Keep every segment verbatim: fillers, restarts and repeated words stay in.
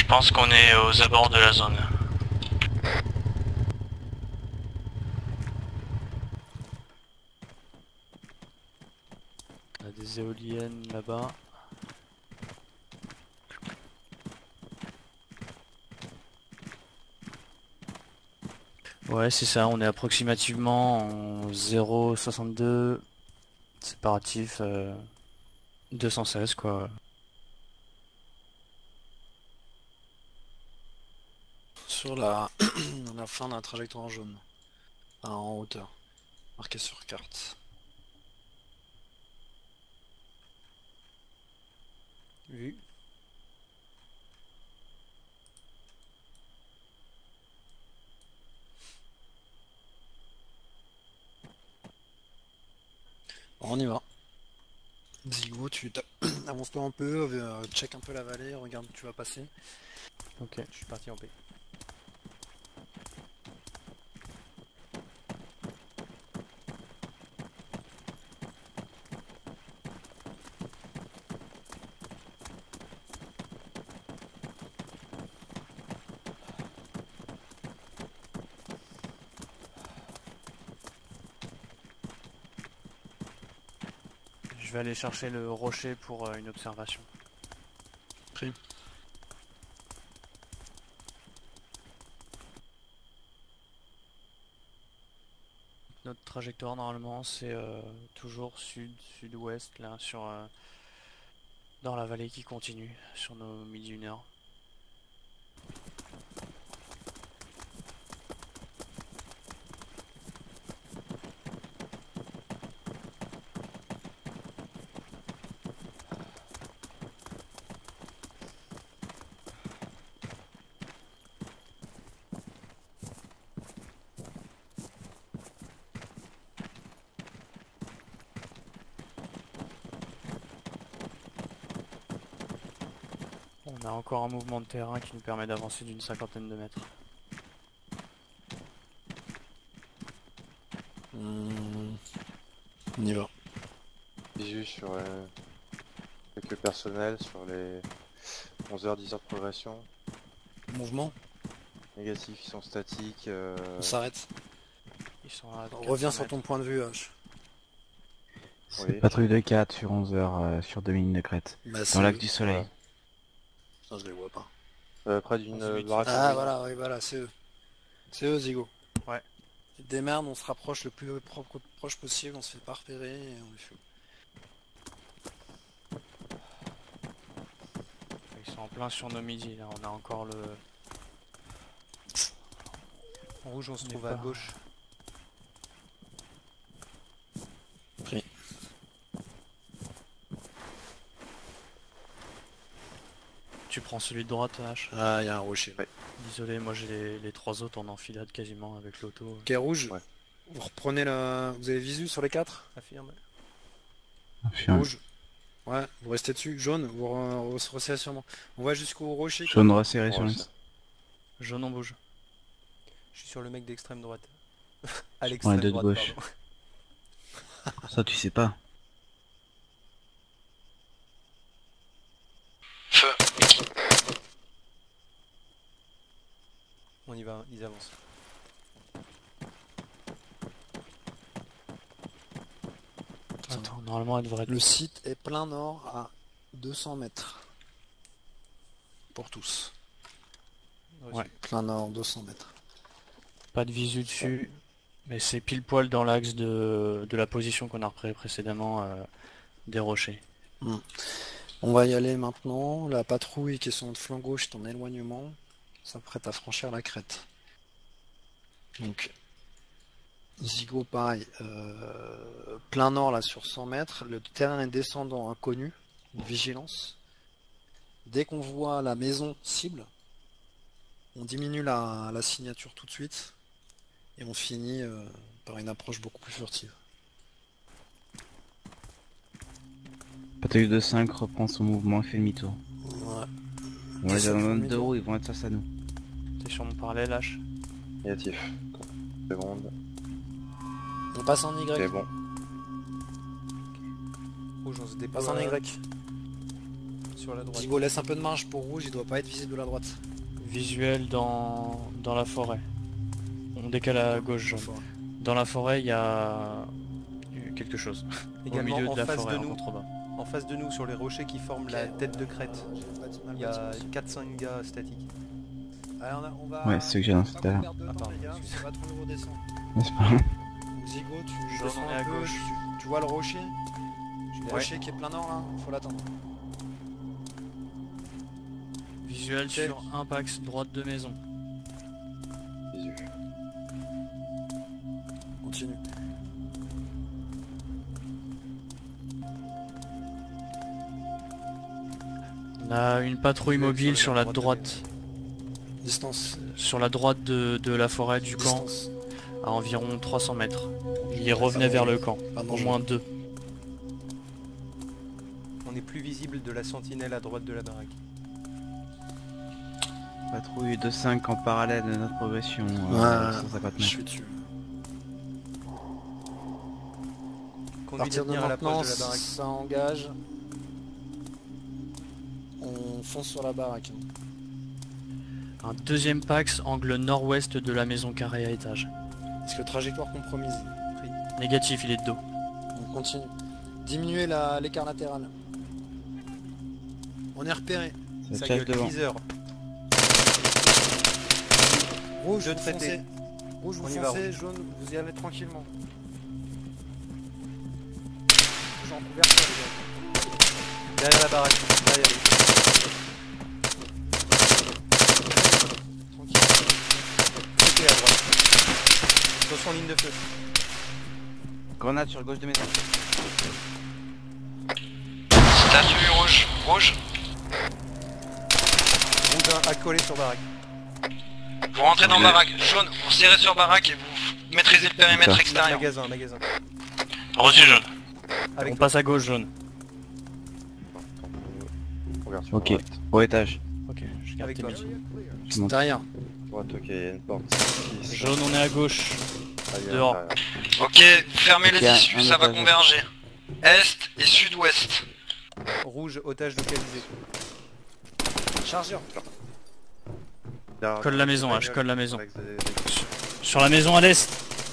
Je pense qu'on est aux abords de la zone. On a des éoliennes là-bas. Ouais, c'est ça, on est approximativement en zéro virgule soixante-deux séparatif euh, deux cent seize quoi. Sur la, la fin d'un trajectoire en jaune. Enfin, en hauteur. Marqué sur carte. Vu. Bon, on y va. Zigo, tu avance-toi un peu, euh, check un peu la vallée, regarde où tu vas passer. Ok, je suis parti en paix. Je vais aller chercher le rocher pour euh, une observation. Pris. Notre trajectoire normalement c'est euh, toujours sud, sud-ouest là sur euh, dans la vallée qui continue sur nos midi une heure. On a encore un mouvement de terrain qui nous permet d'avancer d'une cinquantaine de mètres. Mmh. On y va. Visu sur euh, quelques personnels sur les onze heures dix heures de progression. Mouvement, Négatif, ils sont statiques. Euh... on s'arrête. Ils sont à Reviens quatre cents sur ton point de vue, H. C'est Oui. patrouille de quatre sur onze heures euh, sur deux lignes de crête. Bah, Dans c'est l'axe eux. du soleil. Voilà. Ça, je les vois pas. Euh, près d'une On se met euh, baraque. Ah en voilà, oui, voilà, c'est eux. C'est eux, Zigo. Ouais. Tu te démerdes, on se rapproche le plus propre, proche possible, on se fait pas repérer et on les fait. Ils sont en plein sur nos midis là, on a encore le... Rouge, on se On est trouve à pas- gauche. Pris. Tu prends celui de droite H. Ah, il y a un rocher. Ouais. Désolé, moi j'ai les, les trois autres en enfilade quasiment avec l'auto. Ok, rouge. Ouais. Vous reprenez la. Vous avez visu sur les quatre? Affirme. Affirme. Rouge. Ouais, vous restez dessus. Jaune, vous re- re- resserrez sur moi. On va jusqu'au rocher. Jaune resserré sur Ouais, le... ça. Jaune on bouge. Je suis sur le mec d'extrême droite. Ouais, à l'extrême deux de droite, gauche. pardon. Ça tu sais pas. Feu. On y va, ils avancent. Attends, normalement elle devrait être... Le site est plein nord à deux cents mètres. Pour tous. Ouais. Plein nord, deux cents mètres. Pas de visu dessus, mais c'est pile poil dans l'axe de, de la position qu'on a repris précédemment euh, des rochers. Hmm. On va y aller maintenant. La patrouille qui est sur notre flanc gauche est en éloignement. S'apprête à franchir la crête. Donc, Zigo pareil. Euh, plein nord là sur cent mètres. Le terrain est descendant inconnu. Vigilance. Dès qu'on voit la maison cible, on diminue la, la signature tout de suite. Et on finit euh, par une approche beaucoup plus furtive. Patrouille de cinq reprend son mouvement et fait demi-tour. Ouais. On les Ça a dans fait notre demi-tour. dos, ils vont être face à nous. T'es sur mon parallèle H. Négatif. Seconde. On passe en Y. C'est bon. Rouge, on se On passe en dépose. Y. sur la droite. Zigo laisse un peu de marge pour rouge, il doit pas être visible de la droite. Visuel dans, dans la forêt. On décale à gauche, jaune. Dans la forêt, il y a quelque chose. Également Au milieu en de la face forêt, de en nous, contrebas. en face de nous, sur les rochers qui forment la tête de crête, il y a quatre cinq gars statiques. Allez, on, a- on va... Ouais, c'est ce que j'ai lancé pas tout à l'heure. perdre de Ah, temps, pardon, les gars, parce excuse. qu'on va trop redescendre. Mais c'est pas grave. Zigo, tu Jaune, descends on est un à peu, gauche. Tu, tu vois le rocher Le Ouais. rocher qui est plein nord là, faut l'attendre. Visuel Ok. sur Impax, droite de maison. Visu. Continue. On a une patrouille Visuel mobile sur sur la la droite de droite. Distance. Sur la droite de, de la forêt du camp, Distance. à environ trois cents mètres. Il revenait vers le camp. Pas Au dangereux. moins deux. On est plus visible de la sentinelle à droite de la baraque. Patrouille deux cinq en parallèle de notre progression. Ouais, euh, cent cinquante je mètres. suis dessus. À Conduit partir de détenir à maintenant, l'approche de la baraque. ça engage. On fonce sur la baraque. Un deuxième Pax, angle nord-ouest de la maison carrée à étage. Est-ce que trajectoire compromise? Négatif, il est de dos. On continue. Diminuer la- l'écart latéral. On est repéré. Ça Sa chasse gueule, devant. teaser. Rouge, Jaune vous traité. foncez. Rouge, vous On y va, foncez. Jaune, vous y allez tranquillement. Rouge en couverture, les gars. Derrière la baraque. Derrière lui. Tranquille. Côté à droite. Attention ligne de feu. Grenade sur gauche de maison. Statue rouge. Rouge. Rouge un accolé sur baraque. Vous rentrez dans Ouais. baraque. Jaune, vous serrez sur baraque et vous maîtrisez le périmètre D'accord. extérieur. Magasin, magasin. Reçu jaune. Avec On passe à gauche, jaune. On regarde sur Ok, droite. au étage. Ok, je garde Avec tes toi. missions. Je monte. Derrière. Droite, ok, il y a une porte. Six. Jaune, on est à gauche. Ah, il y a dehors. derrière. Ok, vous fermez Ok, les issues, un ça va étage. converger. Est et sud-ouest. Rouge, otage localisé. Chargeur. Derrière- Colle la maison, bagnole, H, colle la maison. avec des- des- Sur la maison à l'est.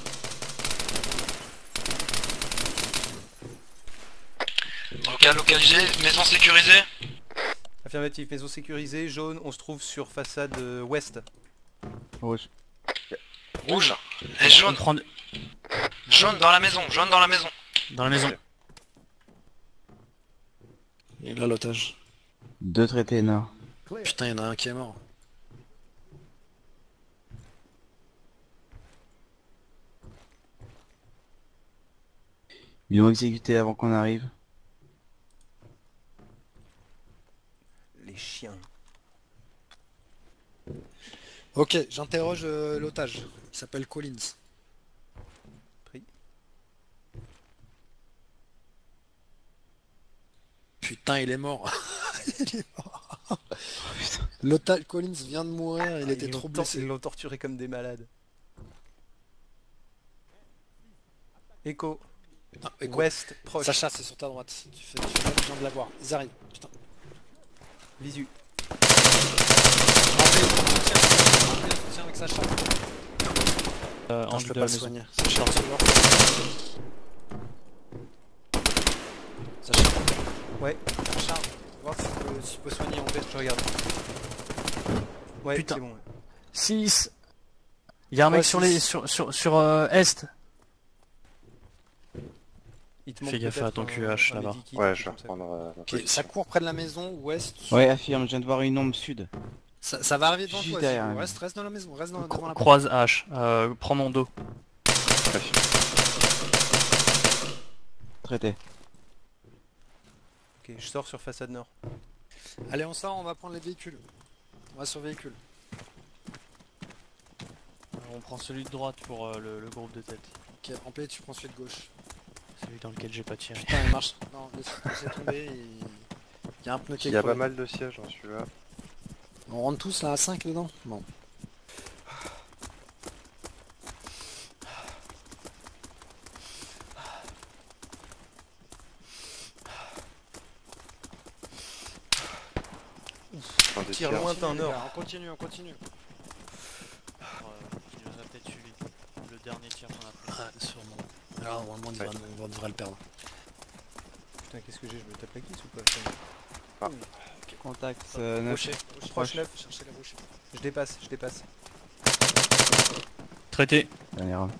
Ok, localisé, maison sécurisée. Affirmatif, maison sécurisée. Jaune, on se trouve sur façade euh, ouest. Rouge. Rouge. Et On jaune. prend Jaune dans la maison, jaune dans la maison. dans la maison. Et là l'otage. Deux traités nord. Putain, il y en a un qui est mort. Ils l'ont exécuté avant qu'on arrive. Les chiens. Ok, j'interroge euh, l'otage. Il s'appelle Collins. Pris. Putain, il est mort. Il est mort. L'otage Collins vient de mourir, il Ah, était ils trop l'ont tor- blessé. Ils l'ont torturé comme des malades. Echo. Ah, écoute, Ouest, proche. Sacha, c'est sur ta droite. Tu fais, tu fais bien de l'avoir. Ils arrivent. Putain. Visu. Rappelez, soutien. Rappelez, soutien avec Sacha. Euh, Attends, angle je peux de pas la le maison. soigner. Sacha, tu vois. Sacha. Ouais. Sacha, voir si tu peux, si tu peux soigner en paix. Je regarde. Ouais, Putain. c'est bon. ouais. six. Il y a un Ouais, mec sur six. les sur sur, sur euh, est. Il te Fais manque gaffe à peut-être ton un- Q H, un là-bas. medikit, Ouais, un je vais truc comme ça. reprendre. euh, ma Ok, position. ça court près de la maison, ouest. Ouais, affirme, je viens de voir une ombre sud. Ça, ça va arriver devant Juste toi. derrière, Zico. hein. Reste, reste dans la maison, reste dans, Cro- devant la porte. croise H. Euh, prends mon dos. Traité. Ok, je sors sur façade nord. Allez, on sort, on va prendre les véhicules. On va sur véhicule. On prend celui de droite pour euh, le, le groupe de tête. Ok, en paix, tu prends celui de gauche. Celui dans lequel j'ai pas tiré. Putain, il marche. Non, laisse, laissez tomber. Il... il y a un pneu qui est Il y a crevé. pas mal de sièges dans celui-là. On rentre tous là à cinq dedans. Bon. tir lointain Les gars, nord. on continue, on continue. Euh, il nous a peut-être suivi. Le dernier tir qu'on a pris. Ouais, sûrement. Alors, normalement, on devrait, on devrait le perdre. Putain, qu'est-ce que j'ai? Je me tape la glisse ou pas? Ah. Contact euh, neuf. Rocher, Proche neuf. cherchez les rochers. Je dépasse, je dépasse. Traité. Dernier homme.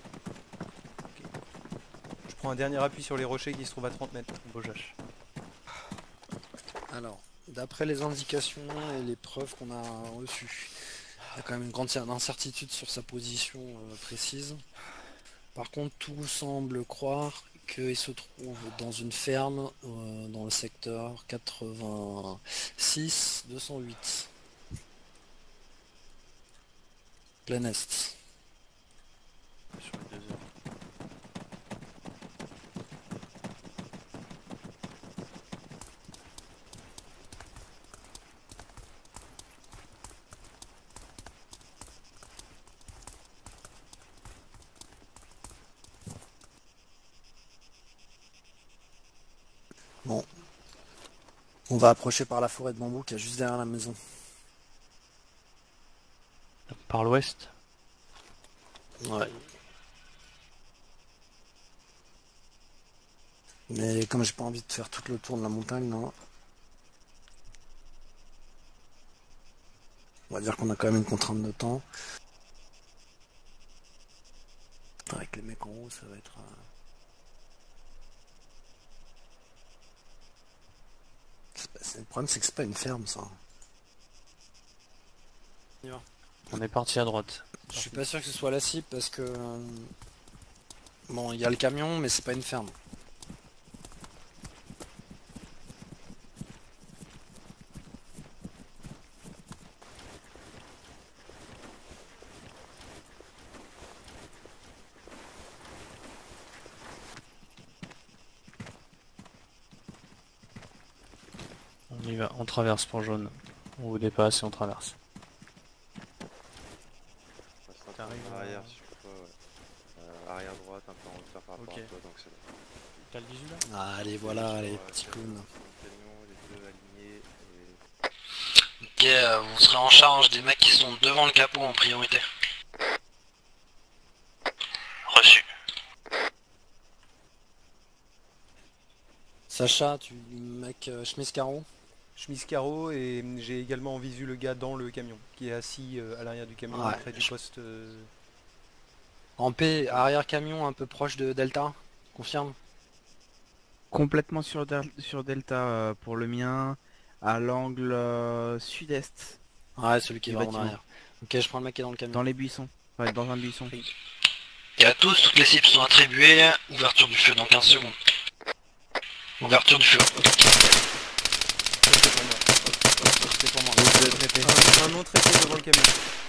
Je prends un dernier appui sur les rochers qui se trouvent à trente mètres. Beaujache. Alors, d'après les indications et les preuves qu'on a reçues, il y a quand même une grande incertitude sur sa position euh, précise. Par contre, tout semble croire qu'il se trouve dans une ferme euh, dans le secteur quatre-vingt-six deux cent huit. Plein Est. Sur les deux heures. Bon. On va approcher par la forêt de bambou qui est juste derrière la maison. Par l'ouest. Ouais. Mais comme j'ai pas envie de faire tout le tour de la montagne, non. On va dire qu'on a quand même une contrainte de temps. Avec les mecs en haut, ça va être... Euh... Pas... Le problème, c'est que c'est pas une ferme, ça. On est parti à droite. Je suis pas sûr que ce soit la cible parce que... euh, Bon, il y a le camion, mais c'est pas une ferme. On y va, on traverse pour jaune. On vous dépasse et on traverse. Reste un peu T'arrives, en arrière euh, si je peux, ouais. Euh, arrière droite, un peu en hauteur par rapport Ok. à toi, donc c'est bon. T'as le dix-huit là? Ah, allez, voilà, Sur, les euh, petits sur- clowns. sur le camion, les deux alignés et... Ok, euh, vous serez en charge des mecs qui sont devant le capot en priorité. Reçu. Sacha, tu mec euh, chemise carreau. Chemise carreau et j'ai également en visu le gars dans le camion qui est assis euh, à l'arrière du camion Ouais, près du je- poste. euh, En P, arrière camion un peu proche de Delta. Confirme. Complètement sur, Del- sur Delta euh, pour le mien, à l'angle euh, sud-est, Ouais, celui qui est Du vraiment bâtiment. derrière. Ok, je prends le mec qui est dans le camion. dans les buissons. Ouais, dans un buisson. Et à tous, toutes les cibles sont attribuées. Ouverture du feu dans quinze secondes. Ouverture du feu. ça, c'est pour moi. C'est pour moi. Un, un non traité devant le camion.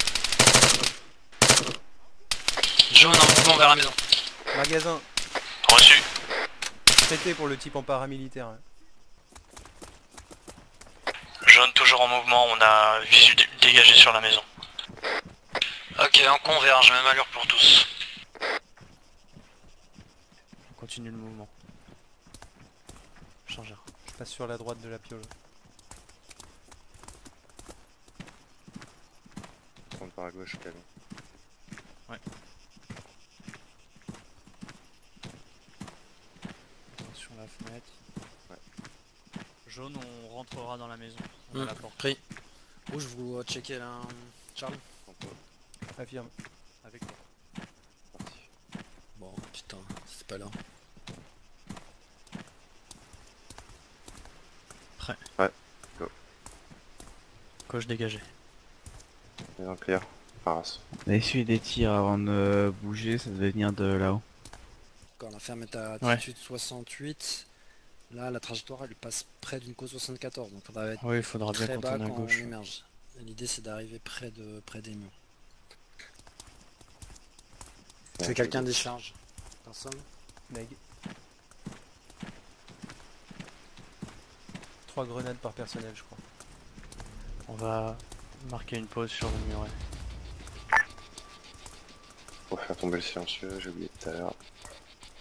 Jaune en mouvement vers la maison. Magasin Reçu. traité pour le type en paramilitaire. hein. Jaune toujours en mouvement, on a visu dé- dégagé sur la maison. Ok, on converge, même allure pour tous. On continue le mouvement. Chargeur. Je passe sur la droite de la piole. Prendre par à gauche, camion. Sur la fenêtre. Ouais. Jaune, on rentrera dans la maison. On a Hum, la porte. Pris. Rouge, vous euh, checkez là. Charles. Prends toi, Affirme. Avec toi. parti. Bon, putain, c'est pas là. Coche dégagé. Et dans le clear. Paras. On a essuyé des tirs avant de bouger, ça devait venir de là-haut. Quand la ferme est à Ouais. altitude soixante-huit, là la trajectoire elle passe près d'une côte soixante-quatorze, donc on va être Oui, il faudra bien très qu'on bas tourne à quand gauche. on émerge. Et l'idée c'est d'arriver près de près des murs. Ouais, Que quelqu'un décharge. Personne. Meg. Trois grenades par personnel, je crois. On va marquer une pause sur le muret. Pour faire tomber le silencieux, j'ai oublié tout à l'heure.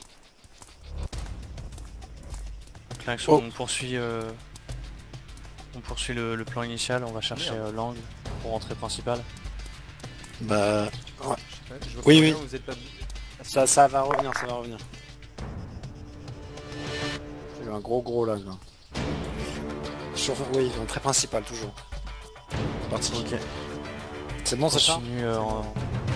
Clinx, Oh. on poursuit euh, On poursuit le, le plan initial, on va chercher euh, l'angle pour rentrer principal. Bah... ouais. Ouais, je vois Oui, pas oui. bien, vous êtes pas... Ça, ça va revenir, ça va revenir. J'ai eu un gros gros lag là. Sur... Oui, entrée principale toujours. Parti. Ok. C'est bon, ça charge. Continue euh, en...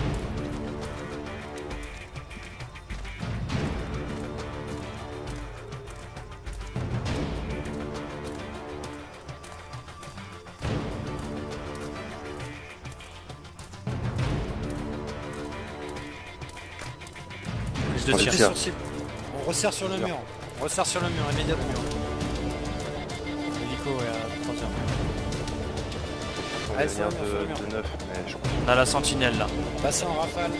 Prise de On tir. tire. Sur cible. On resserre sur le mur. On resserre sur le mur immédiatement. L'hélico est à troisième. On va Allez, ça venir va, ça va de, bien. de neuf, mais je crois On a la sentinelle là. Passez en rafale.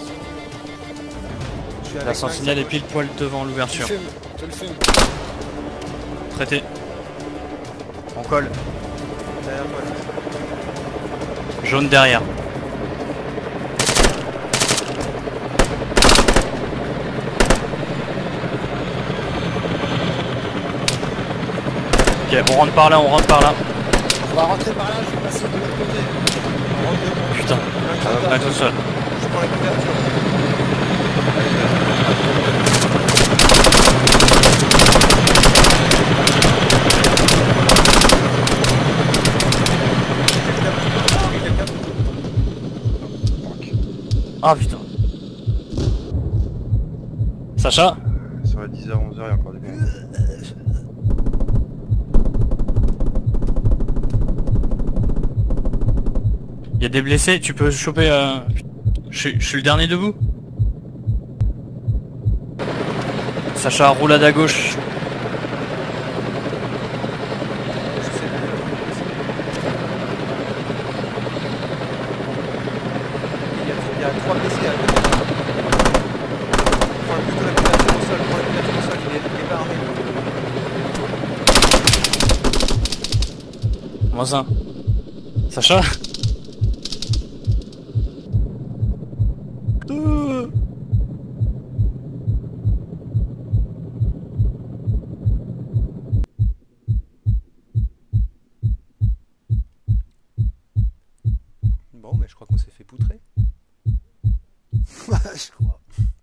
Je suis La avec sentinelle est pile poil devant Tu le l'ouverture. fumes, tu le fumes. Traité. On colle. derrière toi, là. Jaune derrière. Ok, on rentre par là, on rentre par là. On va rentrer par là, je vais passer de l'autre côté. On rentre dedans. Putain, on est tout seul. Je prends la couverture. Quelqu'un Ah putain. Sacha? sur les dix heures, onze heures, il y a encore des gens. Il y a des blessés, tu peux choper... Euh... Je suis- je suis le dernier debout. Sacha, roulade à gauche. Il y a, il y a trois blessés à côté. Prends plutôt la couverture au sol, prends la couverture au sol, il est, il est pas armé. Moins un. Sacha? Euh. Bon, mais je crois qu'on s'est fait poutrer. je crois.